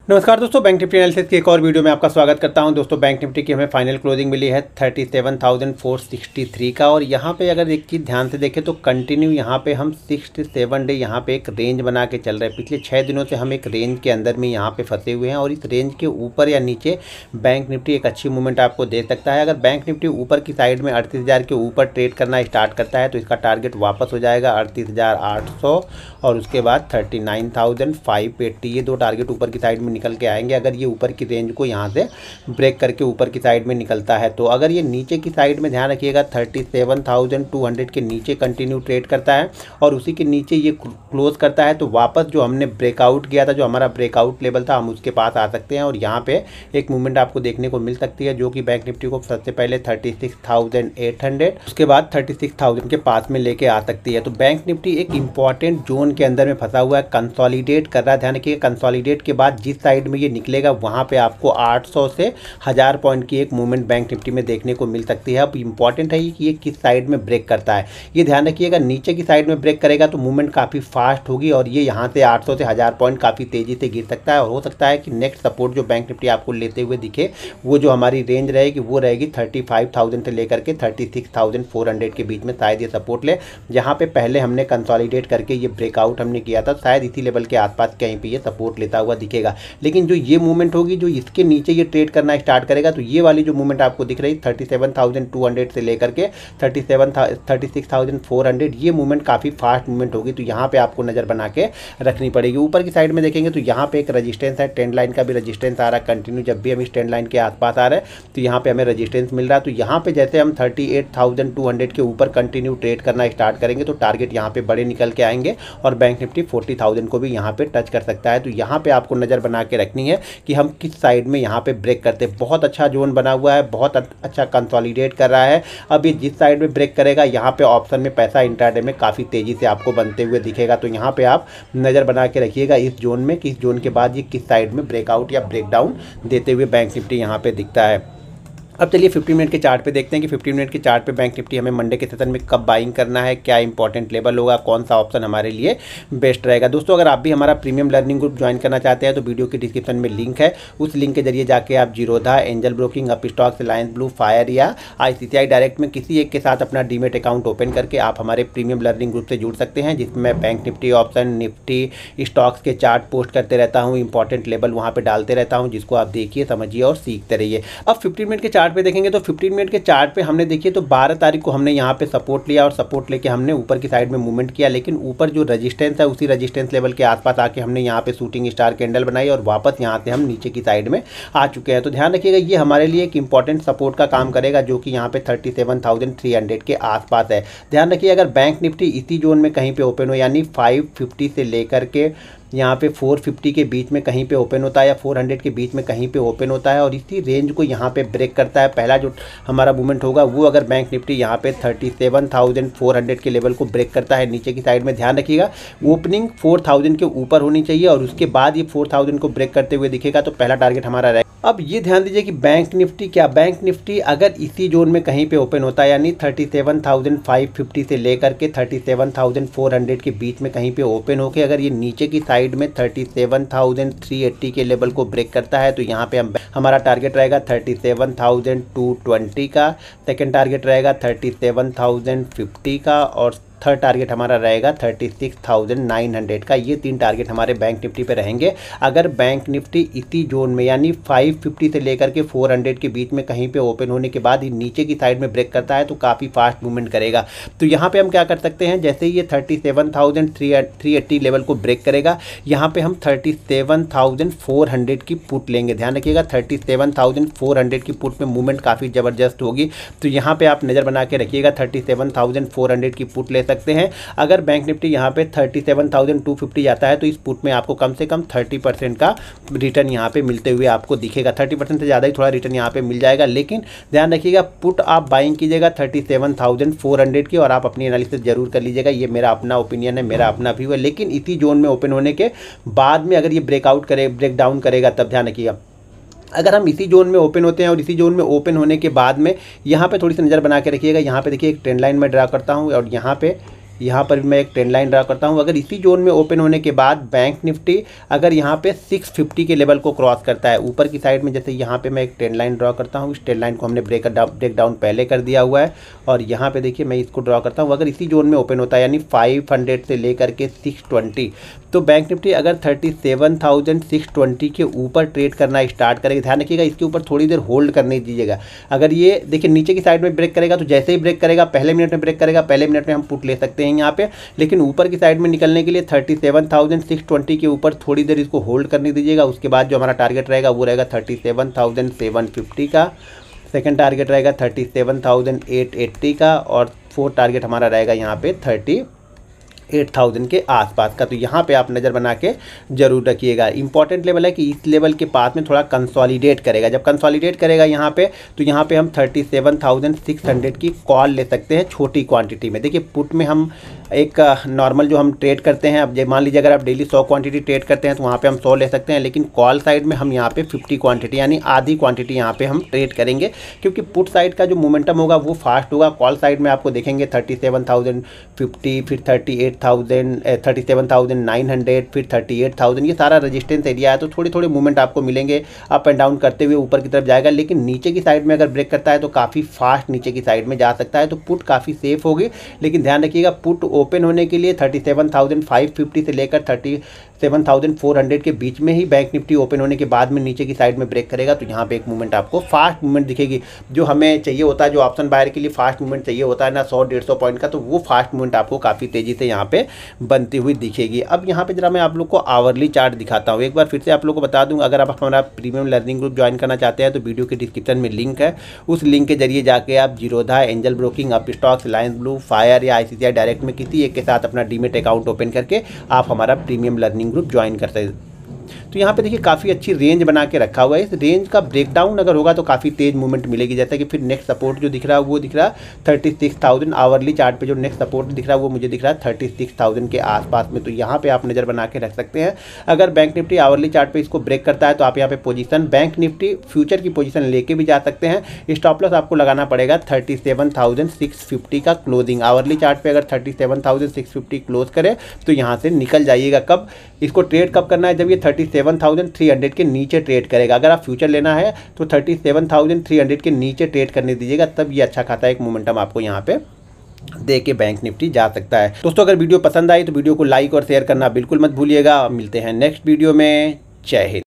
नमस्कार दोस्तों, bank Nifty analysis की एक और वीडियो में आपका स्वागत करता हूं। दोस्तों बैंक निफ्टी की हमें फाइनल क्लोजिंग मिली है 37,463 का। और यहां पे अगर एक चीज़ ध्यान से देखें तो कंटिन्यू यहां पे हम 67 डे यहां पे एक रेंज बना के चल रहे हैं। पिछले 6 दिनों से हम एक रेंज के अंदर में यहां पे फंसे हुए हैं और इस रेंज के ऊपर या नीचे बैंक निफ्टी एक अच्छी मूवमेंट आपको दे सकता है। अगर बैंक निफ्टी ऊपर की साइड में 38,000 के ऊपर ट्रेड करना स्टार्ट करता है तो इसका टारगेट वापस हो जाएगा 38,800 और उसके बाद 39,580। ये दो टारगेट ऊपर की साइड में निकल के आएंगे अगर ये ऊपर की रेंज को यहाँ से ब्रेक करके ऊपर की साइड में निकलता है। तो अगर ये नीचे की साइड में ध्यान रखिएगा 37,200 के नीचे कंटिन्यू ट्रेड करता है और उसी के नीचे ये क्लोज करता है तो वापस जो हमने ब्रेकआउट किया था, जो हमारा ब्रेकआउट लेवल था, हम उसके पास आ सकते हैं और यहाँ पे एक मूवमेंट आपको देखने को मिल सकती है जो कि बैंक निफ्टी को सबसे पहले 36,800 उसके बाद 36,000 के पास में लेके आ सकती है। तो बैंक निफ्टी एक इंपॉर्टेंट जोन के अंदर में फंसा हुआ है, कंसोलिडेट कर रहा है। ध्यान रखिए कंसोलिडेट के बाद जिस साइड में ये निकलेगा वहाँ पे आपको 800 से 1000 पॉइंट की एक मूवमेंट बैंक निफ्टी में देखने को मिल सकती है। अब इंपॉर्टेंट है कि ये किस साइड में ब्रेक करता है। ये ध्यान रखिएगा, नीचे की साइड में ब्रेक करेगा तो मूवमेंट काफ़ी फास्ट होगी और ये यहाँ से 800 से 1000 पॉइंट काफ़ी तेज़ी से गिर सकता है और हो सकता है कि नेक्स्ट सपोर्ट जो बैंक निफ्टी आपको लेते हुए दिखे वो जो हमारी रेंज रहेगी वो रहेगी 35,000 से लेकर के 36,400 के बीच में शायद ये सपोर्ट ले। जहाँ पे पहले हमने कंसोलिडेट करके ये ब्रेकआउट हमने किया था शायद इसी लेवल के आसपास कहीं पे ये सपोर्ट लेता हुआ दिखेगा। लेकिन जो ये मूवमेंट होगी, जो इसके नीचे ये ट्रेड करना स्टार्ट करेगा तो ये वाली जो मूवमेंट आपको दिख रही 37,200 से लेकर के 36,400 ये मूवमेंट काफ़ी फास्ट मूवमेंट होगी। तो यहाँ पे आपको नज़र बना के रखनी पड़ेगी। ऊपर की साइड में देखेंगे तो यहाँ पे एक रजिस्टेंस है, ट्रेंड लाइन का भी रजिस्टेंस आ रहा है कंटिन्यू। जब भी हम इस ट्रेंड लाइन के आसपास आ रहे हैं तो यहाँ पे हमें रजिस्टेंस मिल रहा है। तो यहाँ पे जैसे हम 38,200 के ऊपर कंटिन्यू ट्रेड करना स्टार्ट करेंगे तो टारगेट यहाँ पे बड़े निकल के आएंगे और बैंक निफ्टी 40,000 को भी यहाँ पे टच कर सकता है। तो यहाँ पे आपको नज़र बना के रखनी है कि हम किस साइड में यहाँ पे ब्रेक करते हैं। बहुत अच्छा जोन बना हुआ है, बहुत अच्छा कंसोलिडेट कर रहा है। अब ये जिस साइड में ब्रेक करेगा यहाँ पे ऑप्शन में पैसा इंट्राडे में काफ़ी तेज़ी से आपको बनते हुए दिखेगा। तो यहाँ पे आप नज़र बना के रखिएगा इस जोन में कि इस जोन के बाद ये किस साइड में ब्रेकआउट या ब्रेकडाउन देते हुए बैंक निफ्टी यहाँ पे दिखता है। अब चलिए 15 मिनट के चार्ट पे देखते हैं कि 15 मिनट के चार्ट पे बैंक निफ्टी हमें मंडे के सेशन में कब बाइंग करना है, क्या इंपॉर्टेंट लेवल होगा, कौन सा ऑप्शन हमारे लिए बेस्ट रहेगा। दोस्तों अगर आप भी हमारा प्रीमियम लर्निंग ग्रुप ज्वाइन करना चाहते हैं तो वीडियो के डिस्क्रिप्शन में लिंक है, उस लिंक के जरिए जाके आप Zerodha, Angel Broking, Upstox, Reliance Blue, Fire या ICICI डायरेक्ट में किसी एक के साथ अपना डीमेट अकाउंट ओपन करके आप हमारे प्रीमियम लर्निंग ग्रुप से जुड़ सकते हैं, जिसमें मैं bank Nifty, option, Nifty, stocks के चार्ट पोस्ट करते रहता हूँ, इंपॉर्टेंट लेवल वहाँ पर डालते रहता हूँ, जिसको आप देखिए, समझिए और सीखते रहिए। अब 15 मिनट के चार्ट पे देखेंगे तो 15 मिनट के चार्ट पे हमने देखिए तो 12 तारीख को हमने यहाँ पे सपोर्ट लिया और सपोर्ट लेके हमने ऊपर की साइड में मूवमेंट किया, लेकिन ऊपर जो रेजिस्टेंस है उसी रेजिस्टेंस लेवल के आसपास आके हमने यहाँ पे शूटिंग स्टार कैंडल बनाई और वापस यहाँ से हम नीचे की साइड में आ चुके हैं। तो ध्यान रखिएगा ये हमारे लिए एक इंपॉर्टेंट सपोर्ट का काम करेगा जो कि यहाँ पे 37,300 के आसपास है। ध्यान रखिए अगर बैंक निफ्टी इसी जोन में कहीं पे ओपन हो, यानी 550 से लेकर के यहाँ पे 450 के बीच में कहीं पे ओपन होता है या 400 के बीच में कहीं पे ओपन होता है और इसी रेंज को यहाँ पे ब्रेक करता है, पहला जो हमारा मूवमेंट होगा वो अगर बैंक निफ्टी यहाँ पे 37,400 के लेवल को ब्रेक करता है नीचे की साइड में, ध्यान रखिएगा ओपनिंग 4,000 के ऊपर होनी चाहिए और उसके बाद ये 4,000 को ब्रेक करते हुए दिखेगा तो पहला टारगेट हमारा रहेगा। अब ये ध्यान दीजिए कि बैंक निफ्टी अगर इसी जोन में कहीं पे ओपन होता है, यानी 37,550 से लेकर के 37,400 के बीच में कहीं पे ओपन होकर अगर ये नीचे की साइड में 37,380 के लेवल को ब्रेक करता है तो यहाँ पे हमारा टारगेट रहेगा 37,220 का, सेकंड टारगेट रहेगा 37,050 का और थर्ड टारगेट हमारा रहेगा 36,900 का। ये तीन टारगेट हमारे बैंक निफ्टी पे रहेंगे अगर बैंक निफ्टी इसी जोन में यानी 550 से लेकर के 400 के बीच में कहीं पे ओपन होने के बाद ही नीचे की साइड में ब्रेक करता है तो काफ़ी फास्ट मूवमेंट करेगा। तो यहाँ पे हम क्या कर सकते हैं, जैसे ही ये 37,380 लेवल को ब्रेक करेगा यहाँ पे हम 37,400 की पुट लेंगे। ध्यान रखिएगा 37,400 की पुट में मूवमेंट काफ़ी ज़बरदस्त होगी। तो यहाँ पे आप नज़र बना के रखिएगा 37,400 की पुट ले सकते हैं। अगर बैंक निफ्टी यहाँ पे 37,250 जाता है तो इस पुट में आपको कम से कम 30% का रिटर्न यहाँ पे मिलते हुए आपको दिखेगा। 30% से ज़्यादा ही थोड़ा रिटर्न यहाँ पे मिल जाएगा, लेकिन ध्यान रखिएगा पुट आप बाइंग कीजिएगा 37,400 की और आप अपनी एनालिसिस जरूर कर लीजिएगा। ये मेरा अपना ओपिनियन है, मेरा अपना व्यू है, लेकिन इसी जोन में ओपन होने के बाद में अगर ये ब्रेक डाउन करेगा तब ध्यान रखिएगा। अगर हम इसी जोन में ओपन होते हैं और इसी जोन में ओपन होने के बाद में यहाँ पे थोड़ी सी नज़र बना के रखिएगा। यहाँ पे देखिए एक ट्रेंड लाइन में ड्रा करता हूँ और यहाँ पे यहाँ पर भी मैं एक ट्रेंड लाइन ड्रा करता हूँ। अगर इसी जोन में ओपन होने के बाद बैंक निफ्टी अगर यहाँ पे 650 के लेवल को क्रॉस करता है ऊपर की साइड में, जैसे यहाँ पे मैं एक ट्रेंड लाइन ड्रा करता हूँ, इस ट्रेंड लाइन को हमने ब्रेक डाउन पहले कर दिया हुआ है और यहाँ पे देखिए मैं इसको ड्रॉ करता हूँ। अगर इसी जोन में ओपन होता है यानी 500 से लेकर के 620, तो बैंक निफ्टी अगर 37,620 के ऊपर ट्रेड करना स्टार्ट करेगा, ध्यान रखिएगा इसके ऊपर थोड़ी देर होल्ड करने दीजिएगा। अगर ये देखिए नीचे की साइड में ब्रेक करेगा तो जैसे ही ब्रेक करेगा पहले मिनट में ब्रेक करेगा, पहले मिनट में हम पुट ले सकते हैं यहाँ पे, लेकिन ऊपर की साइड में निकलने के लिए 37,620 के ऊपर थोड़ी देर इसको होल्ड करने दीजिएगा। उसके बाद जो हमारा टारगेट रहेगा वो रहेगा 37,750 का, सेकंड टारगेट रहेगा 37,880 का और फोर्थ टारगेट हमारा रहेगा यहाँ पे 38,000 के आसपास का। तो यहाँ पे आप नज़र बना के जरूर रखिएगा। इंपॉर्टेंट लेवल है कि इस लेवल के पास में थोड़ा कंसोलिडेट करेगा, जब कंसोलिडेट करेगा यहाँ पे तो यहाँ पे हम 37,600 की कॉल ले सकते हैं छोटी क्वांटिटी में। देखिए पुट में हम एक नॉर्मल जो हम ट्रेड करते हैं, अब मान लीजिए अगर आप डेली 100 क्वांटिटी ट्रेड करते हैं तो वहाँ पे हम 100 ले सकते हैं, लेकिन कॉल साइड में हम यहाँ पे 50 क्वांटिटी यानी आधी क्वांटिटी यहाँ पे हम ट्रेड करेंगे, क्योंकि पुट साइड का जो मोमेंटम होगा वो फास्ट होगा। कॉल साइड में आपको देखेंगे 37,050, फिर 37,900, फिर 38,000, ये सारा रेजिस्टेंस एरिया है। तो थोड़े थोड़े मूवमेंट आपको मिलेंगे, अप एंड डाउन करते हुए ऊपर की तरफ जाएगा, लेकिन नीचे की साइड में अगर ब्रेक करता है तो काफ़ी फास्ट नीचे की साइड में जा सकता है। तो पुट काफ़ी सेफ होगी, लेकिन ध्यान रखिएगा पुट ओपन होने के लिए 37,550 से लेकर 37,400 के बीच में ही बैंक निफ्टी ओपन होने के बाद में नीचे की साइड में ब्रेक करेगा। तो यहाँ पे एक मूवमेंट आपको फास्ट मूवमेंट दिखेगी, जो हमें चाहिए होता है, जो ऑप्शन बायर के लिए फास्ट मूवमेंट चाहिए होता है ना 100-150 पॉइंट का, तो वो फास्ट मूवमेंट आपको काफ़ी तेज़ी से यहाँ पे बनती हुई दिखेगी। अब यहाँ पे जरा मैं आप लोग को आवरली चार्ट दिखाता हूँ। एक बार फिर से आप लोग को बता दूँ, अगर आप हमारा प्रीमियम लर्निंग ग्रुप ज्वाइन करना चाहते हैं तो वीडियो के डिस्क्रिप्शन में लिंक है, उस लिंक के जरिए जाके आप Zerodha, Angel Broking, Upstox, Reliance Blue, Fire या ICICI डायरेक्ट में किसी एक के साथ अपना डीमेट अकाउंट ओपन करके आप हमारा प्रीमियम लर्निंग ग्रुप ज्वाइन कर सकते हैं। तो यहाँ पे देखिए काफ़ी अच्छी रेंज बना के रखा हुआ है। इस रेंज का ब्रेकडाउन अगर होगा तो काफ़ी तेज मूवमेंट मिलेगी। जैसा कि फिर नेक्स्ट सपोर्ट जो दिख रहा है वो दिख रहा है 36,000। आवरली चार्ट पे जो नेक्स्ट सपोर्ट दिख रहा है वो मुझे दिख रहा है 36,000 के आसपास में। तो यहाँ पे आप नज़र बना के रख सकते हैं। अगर बैंक निफ्टी आवरली चार्ट पे इसको ब्रेक करता है तो आप यहाँ पे पोजीशन बैंक निफ्टी फ्यूचर की पोजीशन लेके भी जा सकते हैं। स्टॉप लॉस आपको लगाना पड़ेगा 37,650 का क्लोजिंग। आवरली चार्ट पे अगर 37,650 क्लोज करे तो यहाँ से निकल जाइएगा। कब इसको ट्रेड कब करना है? जब ये 37,300 के नीचे ट्रेड करेगा। अगर आप फ्यूचर लेना है तो 37,300 के नीचे ट्रेड करने दीजिएगा, तब ये अच्छा खाता एक मोमेंटम आपको यहाँ पे दे के बैंक निफ्टी जा सकता है। दोस्तों अगर वीडियो पसंद आई तो वीडियो को लाइक और शेयर करना बिल्कुल मत भूलिएगा। मिलते हैं नेक्स्ट वीडियो में। जय हिंद।